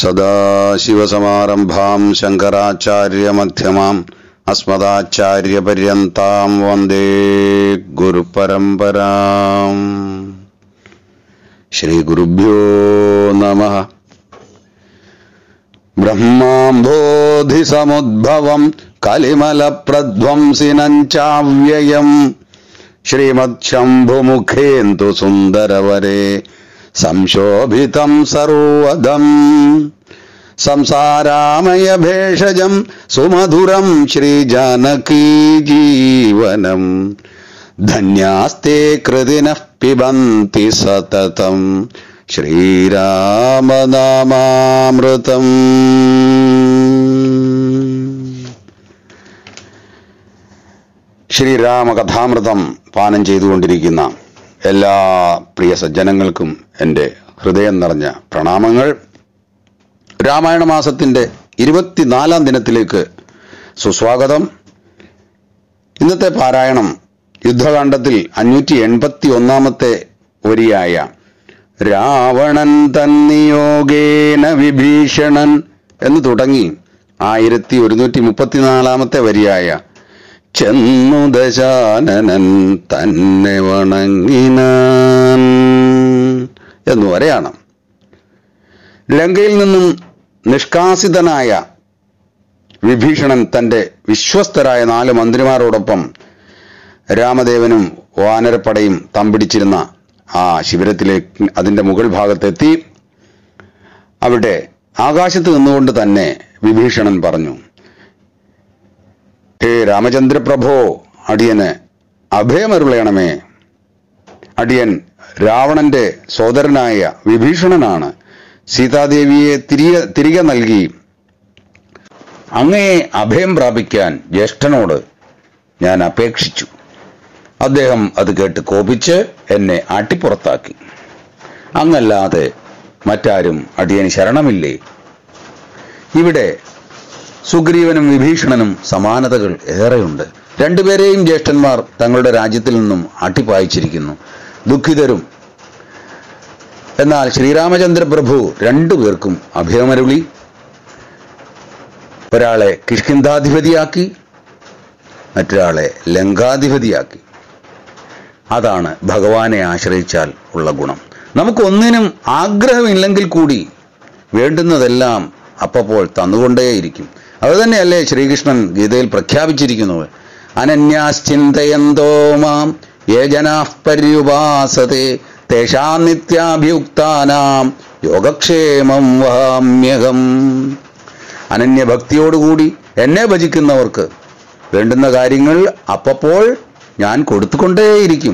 സദാശിവസമാരംഭാം ശങ്കരാചാര്യമധ്യമാം അസ്മദാചാര്യപര്യന്താം വന്ദേ ഗുരുപരമ്പരാം. ശ്രീ ഗുരുഭ്യോ നമഃ. ബ്രഹ്മാംബോധിസമുദ്ഭവം കലിമലപ്രധ്വംസിനം ചാവ്യയം ശ്രീമത്ശംഭുമുഖേന്ദു സുന്ദരവരേ സംശോഭിതം സർവദം സംസാരാമയ ഭേഷജം സുമധുരം ശ്രീജാനകീ ജീവനം ധന്യാസ്തേ കൃതിനഃ പിബന്തി സതതം ശ്രീരാമനാമാമൃതം. ശ്രീരാമകഥാമൃതം പാനം ചെയ്തുകൊണ്ടിരിക്കുന്ന എല്ലാ പ്രിയ സജ്ജനങ്ങൾക്കും എൻ്റെ ഹൃദയം നിറഞ്ഞ പ്രണാമങ്ങൾ. രാമായണ മാസത്തിൻ്റെ 24-ാം ദിനത്തിലേക്ക് സുസ്വാഗതം. ഇന്നത്തെ പാരായണം യുദ്ധകാണ്ഡത്തിൽ 581-ാമത്തെ വരിയായ രാവണൻ തന്നിയോഗേന വിഭീഷണൻ എന്ന് തുടങ്ങി 1134-ാമത്തെ വരിയായ ചെന്നു ദശാനനൻ തന്നെ വണങ്ങിനാൻ എന്നുവരെയാണ്. ലങ്കയിൽ നിന്നും നിഷ്കാസിതനായ വിഭീഷണൻ തൻ്റെ വിശ്വസ്തരായ 4 മന്ത്രിമാരോടൊപ്പം രാമദേവനും വാനരപ്പടയും തമ്പിടിച്ചിരുന്ന ആ ശിബിരത്തിലേക്ക്, അതിൻ്റെ മുകൾ ഭാഗത്തെത്തി. അവിടെ ആകാശത്ത് നിന്നുകൊണ്ട് തന്നെ വിഭീഷണൻ പറഞ്ഞു, ഹേ രാമചന്ദ്രപ്രഭോ, അടിയന് അഭയമരുളയണമേ. അടിയൻ രാവണന്റെ സോദരനായ വിഭീഷണനാണ്. സീതാദേവിയെ തിരികെ നൽകി അങ്ങയെ അഭയം പ്രാപിക്കാൻ ജ്യേഷ്ഠനോട് ഞാൻ അപേക്ഷിച്ചു. അദ്ദേഹം അത് കേട്ട് കോപിച്ച് എന്നെ ആട്ടിപ്പുറത്താക്കി. അങ്ങല്ലാതെ മറ്റാരും അടിയന് ശരണമില്ലേ? ഇവിടെ സുഗ്രീവനും വിഭീഷണനും സമാനതകൾ ഏറെയുണ്ട്. രണ്ടുപേരെയും ജ്യേഷ്ഠന്മാർ തങ്ങളുടെ രാജ്യത്തിൽ നിന്നും ആട്ടിപ്പായിച്ചിരിക്കുന്നു, ദുഃഖിതരും. എന്നാൽ ശ്രീരാമചന്ദ്ര പ്രഭു 2 പേർക്കും അഭയമരുളി. ഒരാളെ കിഷ്കിന്ധാധിപതിയാക്കി, മറ്റൊരാളെ ലങ്കാധിപതിയാക്കി. അതാണ് ഭഗവാനെ ആശ്രയിച്ചാൽ ഉള്ള ഗുണം. നമുക്കൊന്നിനും ആഗ്രഹമില്ലെങ്കിൽ കൂടി വേണ്ടുന്നതെല്ലാം അപ്പോൾ തന്നുകൊണ്ടേയിരിക്കും. അതുതന്നെയല്ലേ ശ്രീകൃഷ്ണൻ ഗീതയിൽ പ്രഖ്യാപിച്ചിരിക്കുന്നത്, അനന്യാശ്ചിന്തയന്തോ മാം യേ ജനാഃ പര്യുപാസതേ തേഷാം നിത്യാഭിയുക്താനാം യോഗക്ഷേമം വഹാമ്യഹം. അനന്യഭക്തിയോടുകൂടി എന്നെ ഭജിക്കുന്നവർക്ക് വേണ്ടുന്ന കാര്യങ്ങൾ അപ്പോൾ ഞാൻ കൊടുത്തുകൊണ്ടേയിരിക്കും.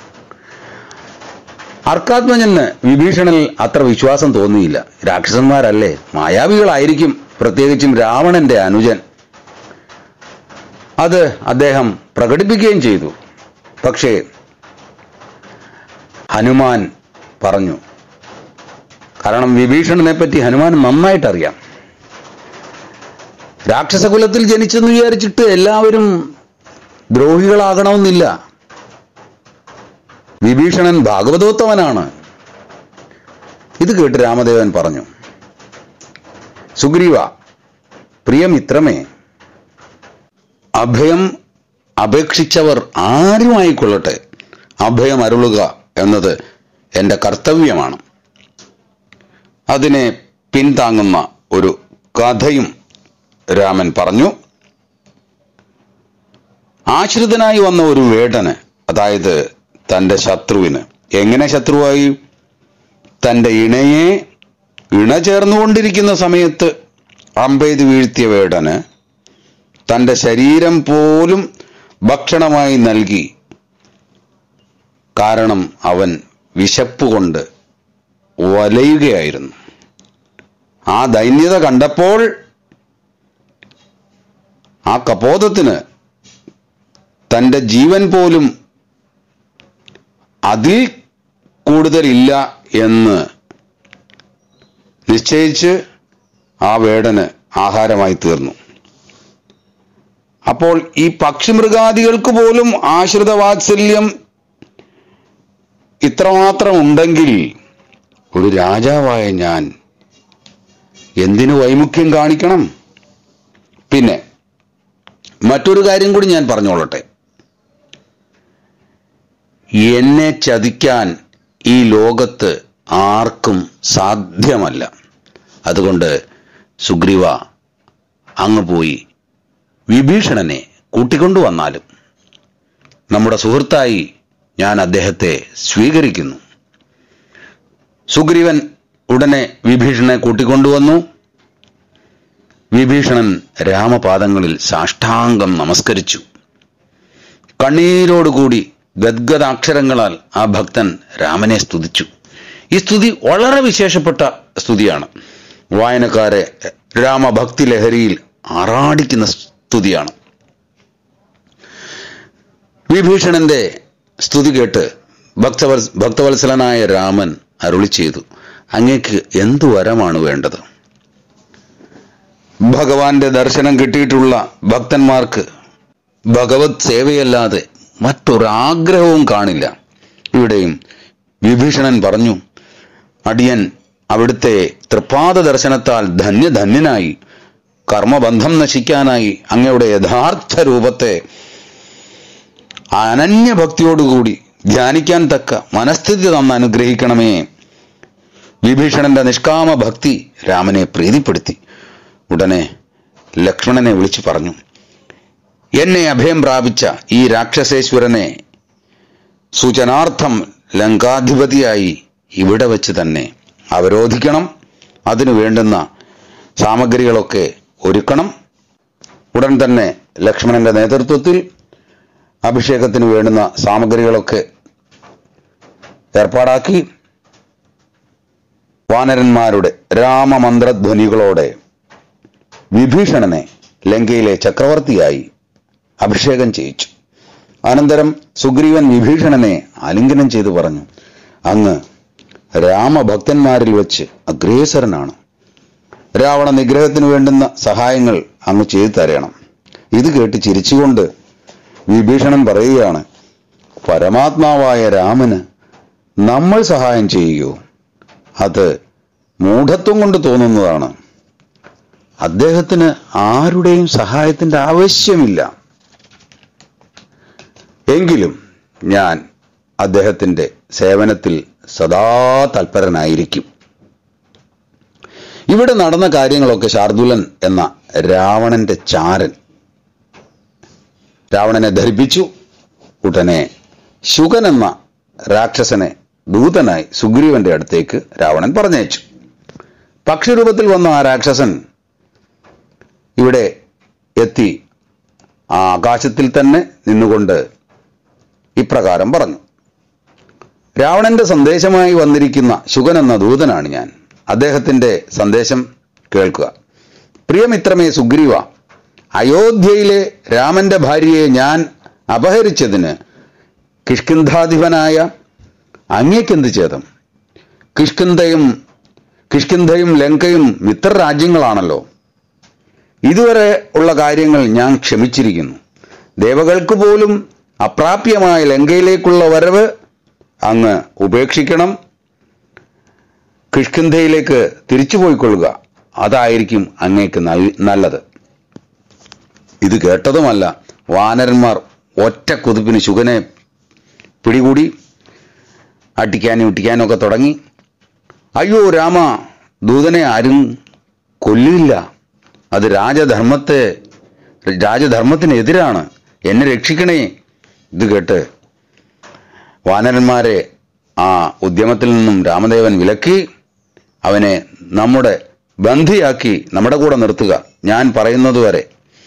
അർക്കാത്മജന് വിഭീഷണനിൽ അത്ര വിശ്വാസം തോന്നിയില്ല. രാക്ഷസന്മാരല്ലേ, മായാവികളായിരിക്കും, പ്രത്യേകിച്ചും രാവണന്റെ അനുജൻ. അത് അദ്ദേഹം പ്രകടിപ്പിക്കുകയും ചെയ്തു. പക്ഷേ ഹനുമാൻ പറഞ്ഞു, കാരണം വിഭീഷണനെ പറ്റി ഹനുമാൻ നന്നായിട്ടറിയാം. രാക്ഷസകുലത്തിൽ ജനിച്ചെന്ന് വിചാരിച്ചിട്ട് എല്ലാവരും ദ്രോഹികളാകണമെന്നില്ല. വിഭീഷണൻ ഭാഗവതോത്തമനാണ്. ഇത് കേട്ട് രാമദേവൻ പറഞ്ഞു, സുഗ്രീവ, പ്രിയമിത്രമേ, അഭയം അപേക്ഷിച്ചവർ ആരുമായിക്കൊള്ളട്ടെ, അഭയം അരുളുക എന്നത് എൻ്റെ കർത്തവ്യമാണ്. അതിനെ പിന്താങ്ങുന്ന ഒരു കഥയും രാമൻ പറഞ്ഞു. ആശ്രിതനായി വന്ന ഒരു വേടന്, അതായത് തൻ്റെ ശത്രുവിന്, എങ്ങനെ ശത്രുവായി? തൻ്റെ ഇണ ചേർന്നുകൊണ്ടിരിക്കുന്ന സമയത്ത് അമ്പെയ്ത് വീഴ്ത്തിയ വേടന് തൻ്റെ ശരീരം പോലും ഭക്ഷണമായി നൽകി. കാരണം അവൻ വിശപ്പുകൊണ്ട് വലയുകയായിരുന്നു. ആ ദൈന്യത കണ്ടപ്പോൾ ആ കപോതത്തിന് തൻ്റെ ജീവൻ പോലും അതിൽ കൂടുതലില്ല എന്ന് നിശ്ചയിച്ച് ആ വേടന് ആഹാരമായി തീർന്നു. അപ്പോൾ ഈ പക്ഷിമൃഗാദികൾക്ക് പോലും ആശ്രിത വാത്സല്യം ഇത്രമാത്രം ഉണ്ടെങ്കിൽ ഒരു രാജാവായ ഞാൻ എന്തിനു വൈമുഖ്യം കാണിക്കണം? പിന്നെ മറ്റൊരു കാര്യം കൂടി ഞാൻ പറഞ്ഞോളട്ടെ. എന്നെ ചതിക്കാൻ ഈ ലോകത്ത് ആർക്കും സാധ്യമല്ല. അതുകൊണ്ട് സുഗ്രീവ, അങ്ങ് പോയി വിഭീഷണനെ കൂട്ടിക്കൊണ്ടുവന്നാലും നമ്മുടെ സുഹൃത്തായി ഞാൻ അദ്ദേഹത്തെ സ്വീകരിക്കുന്നു. സുഗ്രീവൻ ഉടനെ വിഭീഷണനെ കൂട്ടിക്കൊണ്ടുവന്നു. വിഭീഷണൻ രാമപാദങ്ങളിൽ സാഷ്ടാംഗം നമസ്കരിച്ചു. കണ്ണീരോടുകൂടി ഗദ്ഗദാക്ഷരങ്ങളാൽ ആ ഭക്തൻ രാമനെ സ്തുതിച്ചു. ഈ സ്തുതി വളരെ വിശേഷപ്പെട്ട സ്തുതിയാണ്. വായനക്കാരെ രാമഭക്തി ലഹരിയിൽ ആറാടിക്കുന്ന സ്തുതിയാണ്. വിഭീഷണന്റെ സ്തുതി കേട്ട് ഭക്തവത്സലനായ രാമൻ അരുളി ചെയ്തു, അങ്ങേക്ക് എന്തു വരമാണ് വേണ്ടത്? ഭഗവാന്റെ ദർശനം കിട്ടിയിട്ടുള്ള ഭക്തന്മാർക്ക് ഭഗവത് സേവയല്ലാതെ മറ്റൊരാഗ്രഹവും കാണില്ല. ഇവിടെയും വിഭീഷണൻ പറഞ്ഞു, അടിയൻ അവിടുത്തെ തൃപ്പാദ ദർശനത്താൽ ധന്യധന്യനായി കർമ്മബന്ധം നശിക്കാനായി അങ്ങയുടെ യഥാർത്ഥ രൂപത്തെ അനന്യഭക്തിയോടുകൂടി ധ്യാനിക്കാൻ തക്ക മനസ്ഥിതി തന്ന് അനുഗ്രഹിക്കണമേ. വിഭീഷണന്റെ നിഷ്കാമ ഭക്തി രാമനെ പ്രീതിപ്പെടുത്തി. ഉടനെ ലക്ഷ്മണനെ വിളിച്ചു പറഞ്ഞു, എന്നെ അഭയം പ്രാപിച്ച ഈ രാക്ഷസേശ്വരനെ സൂചനാർത്ഥം ലങ്കാധിപതിയായി ഇവിടെ വെച്ച് തന്നെ അവരോധിക്കണം. അതിനു വേണ്ടുന്ന സാമഗ്രികളൊക്കെ ഒരുക്കണം. ഉടൻ തന്നെ ലക്ഷ്മണന്റെ നേതൃത്വത്തിൽ അഭിഷേകത്തിന് വേണ്ടുന്ന സാമഗ്രികളൊക്കെ ഏർപ്പാടാക്കി വാനരന്മാരുടെ രാമമന്ത്രധ്വനികളോടെ വിഭീഷണനെ ലങ്കയിലെ ചക്രവർത്തിയായി അഭിഷേകം ചെയ്യിച്ചു. അനന്തരം സുഗ്രീവൻ വിഭീഷണനെ ആലിംഗനം ചെയ്തു പറഞ്ഞു, അങ്ങ് രാമഭക്തന്മാരിൽ വെച്ച് അഗ്രേസരനാണ്. രാവണ നിഗ്രഹത്തിന് വേണ്ടുന്ന സഹായങ്ങൾ അങ്ങ് ചെയ്തു തരണം. ഇത് കേട്ട് ചിരിച്ചുകൊണ്ട് വിഭീഷണൻ പറയുകയാണ്, പരമാത്മാവായ രാമന് നമ്മൾ സഹായം ചെയ്യുകയോ? അത് മൂഢത്വം കൊണ്ട് തോന്നുന്നതാണ്. അദ്ദേഹത്തിന് ആരുടെയും സഹായത്തിന്റെ ആവശ്യമില്ല. എങ്കിലും ഞാൻ അദ്ദേഹത്തിന്റെ സേവനത്തിൽ സദാ തൽപരനായിരിക്കും. ഇവിടെ നടന്ന കാര്യങ്ങളൊക്കെ ശാർദൂലൻ എന്ന രാവണന്റെ ചാരൻ രാവണനെ ധരിപ്പിച്ചു. ഉടനെ ശുകൻ എന്ന രാക്ഷസനെ ദൂതനായി സുഗ്രീവന്റെ അടുത്തേക്ക് രാവണൻ പറഞ്ഞയച്ചു. പക്ഷിരൂപത്തിൽ വന്ന ആ രാക്ഷസൻ ഇവിടെ എത്തി ആ ആകാശത്തിൽ തന്നെ നിന്നുകൊണ്ട് ഇപ്രകാരം പറഞ്ഞു, രാവണന്റെ സന്ദേശമായി വന്നിരിക്കുന്ന ശുകൻ എന്ന ദൂതനാണ് ഞാൻ. അദ്ദേഹത്തിന്റെ സന്ദേശം കേൾക്കുക. പ്രിയമിത്രമേ സുഗ്രീവ, അയോധ്യയിലെ രാമന്റെ ഭാര്യയെ ഞാൻ അപഹരിച്ചതിന് കിഷ്കിന്ധാധിപനായ അങ്ങേക്കെന്ത് ഛേദം? കിഷ്കിന്ധയും ലങ്കയും മിത്രരാജ്യങ്ങളാണല്ലോ. ഇതുവരെ ഉള്ള കാര്യങ്ങൾ ഞാൻ ക്ഷമിച്ചിരിക്കുന്നു. ദേവകൾക്ക് പോലും അപ്രാപ്യമായ ലങ്കയിലേക്കുള്ള വരവ് അങ്ങ് ഉപേക്ഷിക്കണം. കിഷ്കിന്ധയിലേക്ക് തിരിച്ചുപോയിക്കൊള്ളുക. അതായിരിക്കും അങ്ങേക്ക് നല്ലത്. ഇത് കേട്ടതുമല്ല, വാനരന്മാർ ഒറ്റ കുതിപ്പിന് ശുകനെ പിടികൂടി അടിക്കാനും ഇട്ടിക്കാനും ഒക്കെ തുടങ്ങി. അയ്യോ രാമ, ദൂതനെ ആരും കൊല്ലില്ല. അത് രാജധർമ്മത്തിനെതിരാണ്. എന്നെ രക്ഷിക്കണേ. ഇത് കേട്ട് വാനരന്മാരെ ആ ഉദ്യമത്തിൽ നിന്നും രാമദേവൻ വിലക്കി. അവനെ നമ്മുടെ ബന്ധിയാക്കി നമ്മുടെ കൂടെ നിർത്തുക. ഞാൻ പറയുന്നതുവരെ,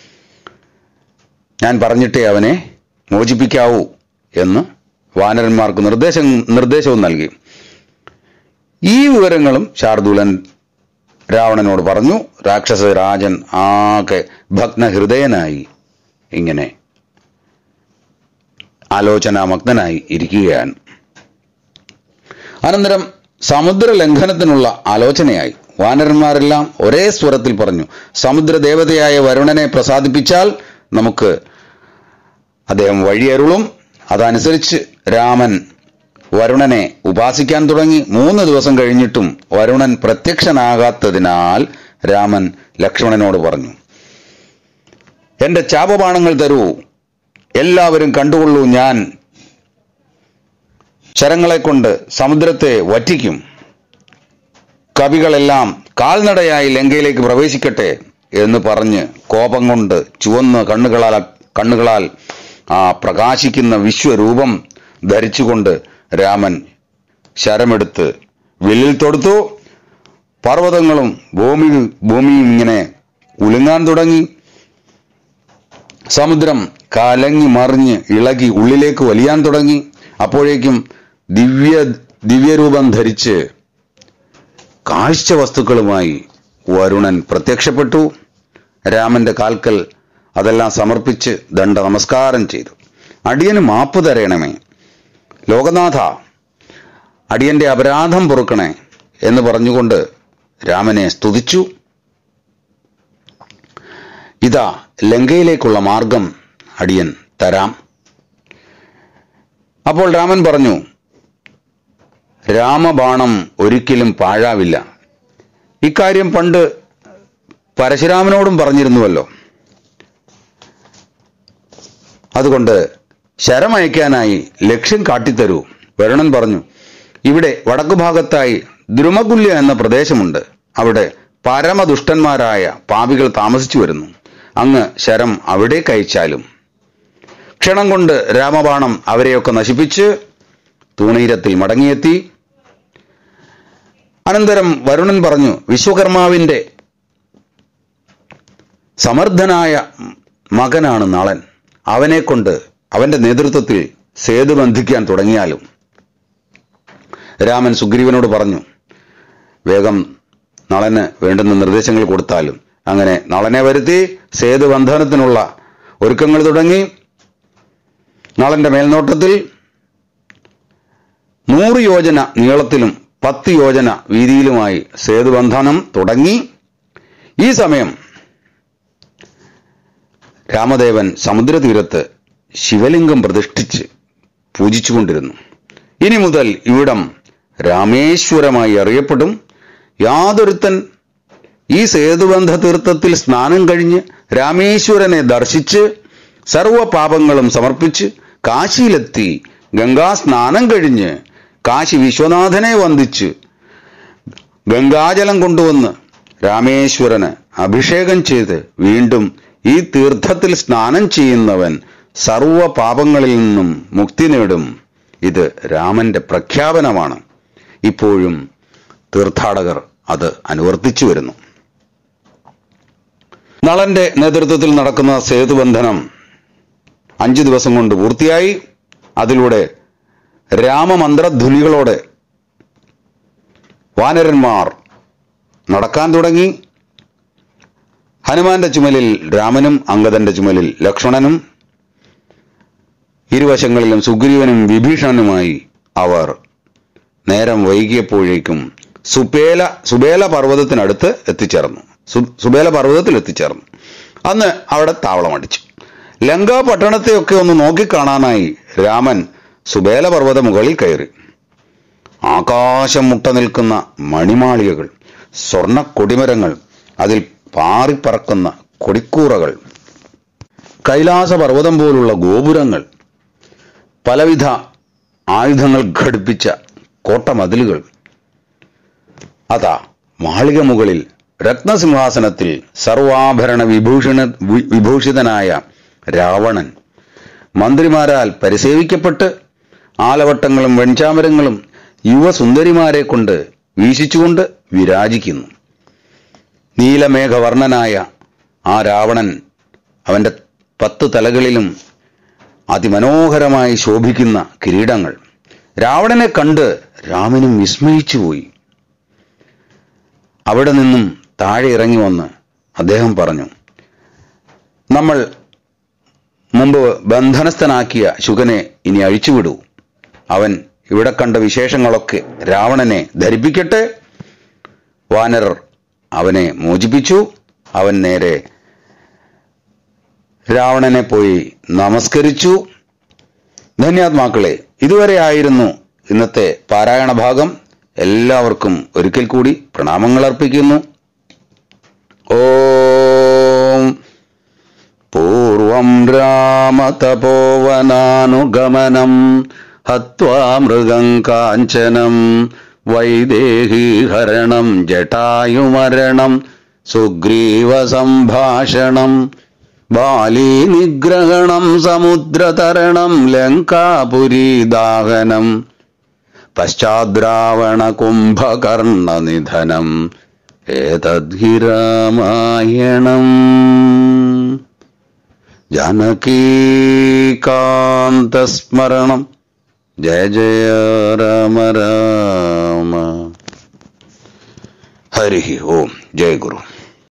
ഞാൻ പറഞ്ഞിട്ടേ അവനെ മോചിപ്പിക്കാവൂ എന്ന് വാനരന്മാർക്ക് നിർദ്ദേശവും നൽകി. ഈ വിവരങ്ങളും ശാർദൂലൻ രാവണനോട് പറഞ്ഞു. രാക്ഷസ രാജൻ ആകെ ഭഗ്നഹൃദയനായി ഇങ്ങനെ ആലോചനാമഗ്നനായി ഇരിക്കുകയാണ്. അനന്തരം സമുദ്രലംഘനത്തിനുള്ള ആലോചനയായി. വാനരന്മാരെല്ലാം ഒരേ സ്വരത്തിൽ പറഞ്ഞു, സമുദ്രദേവതയായ വരുണനെ പ്രസാദിപ്പിച്ചാൽ നമുക്ക് അദ്ദേഹം വഴിയരുളും. അതനുസരിച്ച് രാമൻ വരുണനെ ഉപാസിക്കാൻ തുടങ്ങി. 3 ദിവസം കഴിഞ്ഞിട്ടും വരുണൻ പ്രത്യക്ഷനാകാത്തതിനാൽ രാമൻ ലക്ഷ്മണനോട് പറഞ്ഞു, എന്റെ ചാപബാണങ്ങൾ തരൂ, എല്ലാവരും കണ്ടുകൊള്ളൂ, ഞാൻ ശരങ്ങളെ കൊണ്ട് സമുദ്രത്തെ വറ്റിക്കും. കവികളെല്ലാം കാൽനടയായി ലങ്കയിലേക്ക് പ്രവേശിക്കട്ടെ എന്ന് പറഞ്ഞ് കോപം കൊണ്ട് ചുവന്ന കണ്ണുകളാൽ ആ പ്രകാശിക്കുന്ന വിശ്വരൂപം ധരിച്ചുകൊണ്ട് രാമൻ ശരമെടുത്ത് വില്ലിൽ തൊടുത്തു. പർവ്വതങ്ങളും ഭൂമിയും ഇങ്ങനെ ഉലുങ്ങാൻ തുടങ്ങി. സമുദ്രം കലങ്ങി മറിഞ്ഞ് ഇളകി ഉള്ളിലേക്ക് വലിയാൻ തുടങ്ങി. അപ്പോഴേക്കും ദിവ്യരൂപം ധരിച്ച് കാഴ്ച വസ്തുക്കളുമായി വരുണൻ പ്രത്യക്ഷപ്പെട്ടു. രാമന്റെ കാൽക്കൽ അതെല്ലാം സമർപ്പിച്ച് ദണ്ഡ നമസ്കാരം ചെയ്തു. അടിയന് മാപ്പ് തരയണമേ, ലോകനാഥ, അടിയന്റെ അപരാധം പൊറുക്കണേ എന്ന് പറഞ്ഞുകൊണ്ട് രാമനെ സ്തുതിച്ചു. ഇതാ ലങ്കയിലേക്കുള്ള മാർഗം അടിയൻ തരാം. അപ്പോൾ രാമൻ പറഞ്ഞു, രാമബാണം ഒരിക്കലും പാഴാവില്ല. ഇക്കാര്യം പണ്ട് പരശുരാമനോടും പറഞ്ഞിരുന്നുവല്ലോ. അതുകൊണ്ട് ശരമയക്കാനായി ലക്ഷ്യം കാട്ടിത്തരൂ. വരുണൻ പറഞ്ഞു, ഇവിടെ വടക്കുഭാഗത്തായി ദ്രുമകുല്യ എന്ന പ്രദേശമുണ്ട്. അവിടെ പരമദുഷ്ടന്മാരായ പാപികൾ താമസിച്ചു വരുന്നു. അങ്ങ് ശരം അവിടേക്ക് അയച്ചാലും. ക്ഷണം കൊണ്ട് രാമബാണം അവരെയൊക്കെ നശിപ്പിച്ച് തൂണീരത്തിൽ മടങ്ങിയെത്തി. അനന്തരം വരുണൻ പറഞ്ഞു, വിശ്വകർമാവിന്റെ സമർത്ഥനായ മകനാണ് നളൻ. അവനെ കൊണ്ട് അവന്റെ നേതൃത്വത്തിൽ സേതു ബന്ധിക്കാൻ തുടങ്ങിയാലും. രാമൻ സുഗ്രീവനോട് പറഞ്ഞു, വേഗം നളന് വേണ്ടുന്ന നിർദ്ദേശങ്ങൾ കൊടുത്താലും. അങ്ങനെ നളനെ വരുത്തി സേതുബന്ധനത്തിനുള്ള ഒരുക്കങ്ങൾ തുടങ്ങി. നളന്റെ മേൽനോട്ടത്തിൽ 100 യോജന നീളത്തിലും 10 യോജന വീതിയിലുമായി സേതുബന്ധനം തുടങ്ങി. ഈ സമയം രാമദേവൻ സമുദ്രതീരത്ത് ശിവലിംഗം പ്രതിഷ്ഠിച്ച് പൂജിച്ചുകൊണ്ടിരുന്നു. ഇനി മുതൽ ഇവിടം രാമേശ്വരമായി അറിയപ്പെടും. യാതൊരുത്തൻ ഈ സേതുബന്ധ തീർത്ഥത്തിൽ സ്നാനം കഴിഞ്ഞ് രാമേശ്വരനെ ദർശിച്ച് സർവപാപങ്ങളും സമർപ്പിച്ച് കാശിയിലെത്തി ഗംഗാ സ്നാനം കഴിഞ്ഞ് കാശി വിശ്വനാഥനെ വന്ദിച്ച് ഗംഗാജലം കൊണ്ടുവന്ന് രാമേശ്വരന് അഭിഷേകം ചെയ്ത് വീണ്ടും ഈ തീർത്ഥത്തിൽ സ്നാനം ചെയ്യുന്നവൻ സർവപാപങ്ങളിൽ നിന്നും മുക്തി നേടും. ഇത് രാമന്റെ പ്രഖ്യാപനമാണ്. ഇപ്പോഴും തീർത്ഥാടകർ അത് അനുവർത്തിച്ചു വരുന്നു. നളന്റെ നേതൃത്വത്തിൽ നടക്കുന്ന സേതുബന്ധനം 5 ദിവസം കൊണ്ട് പൂർത്തിയായി. അതിലൂടെ രാമമന്ത്രധ്വനികളോടെ വാനരന്മാർ നടക്കാൻ തുടങ്ങി. ഹനുമാന്റെ ചുമലിൽ രാമനും അംഗദന്റെ ചുമലിൽ ലക്ഷ്മണനും ഇരുവശങ്ങളിലും സുഗ്രീവനും വിഭീഷണനുമായി അവർ നേരം വൈകിയപ്പോഴേക്കും സുബേല പർവ്വതത്തിനടുത്ത് എത്തിച്ചേർന്നു. സുബേല പർവ്വതത്തിൽ എത്തിച്ചേർന്നു. അന്ന് അവിടെ താവളമടിച്ചു. ലങ്കാ പട്ടണത്തെയൊക്കെ ഒന്ന് നോക്കിക്കാണാനായി രാമൻ സുബേല പർവ്വത മുകളിൽ കയറി. ആകാശം മുട്ട നിൽക്കുന്ന മണിമാളികകൾ, സ്വർണ്ണ കൊടിമരങ്ങൾ, അതിൽ പാറിപ്പറക്കുന്ന കൊടിക്കൂറകൾ, കൈലാസ പർവ്വതം പോലുള്ള ഗോപുരങ്ങൾ, പലവിധ ആയുധങ്ങൾ ഘടിപ്പിച്ച കോട്ടമതിലുകൾ. അതാ മാളിക മുകളിൽ രത്നസിംഹാസനത്തിൽ സർവാഭരണ വിഭൂഷിതനായ രാവണൻ മന്ത്രിമാരാൽ പരിസേവിക്കപ്പെട്ട് ആലവട്ടങ്ങളും വെൺചാമരങ്ങളും യുവസുന്ദരിമാരെ കൊണ്ട് വീശിച്ചുകൊണ്ട് വിരാജിക്കുന്നു. നീലമേഘവർണ്ണനായ ആ രാവണൻ, അവന്റെ 10 തലകളിലും അതിമനോഹരമായി ശോഭിക്കുന്ന കിരീടങ്ങൾ. രാവണനെ കണ്ട് രാമനും വിസ്മയിച്ചുപോയി. അവിടെ നിന്നും താഴെ ഇറങ്ങി വന്ന് അദ്ദേഹം പറഞ്ഞു, നമ്മൾ മുമ്പ് ബന്ധനസ്ഥനാക്കിയ ശുകനെ ഇനി അഴിച്ചുവിടൂ. അവൻ ഇവിടെ കണ്ട വിശേഷങ്ങളൊക്കെ രാവണനെ ധരിപ്പിക്കട്ടെ. വാനരർ അവനെ മോചിപ്പിച്ചു. അവൻ നേരെ രാവണനെ പോയി നമസ്കരിച്ചു. ധന്യാത്മാക്കളെ, ഇതുവരെ ആയിരുന്നു ഇന്നത്തെ പാരായണ ഭാഗം. എല്ലാവർക്കും ഒരിക്കൽ കൂടി പ്രണാമങ്ങൾ അർപ്പിക്കുന്നു. ഓം പൂർവം രാമതപോവനാനുഗമനം ഹത്വാ മൃഗം കാഞ്ചനം വൈദേഹീഹരണം ജടായുമരണം സുഗ്രീവസംഭാഷണം ബാലീനിഗ്രഹണം സമുദ്രതരണം ലങ്കാപുരീദാഹനം പശ്ചാദ്രാവണകുംഭകർണനിധനം ഏതദ്ധി രാമായണം. ജാനകീകാന്തസ്മരണം. ജയ ജയ രാമ രാമ. ഹരി ഓം. ജയ ഗുരു.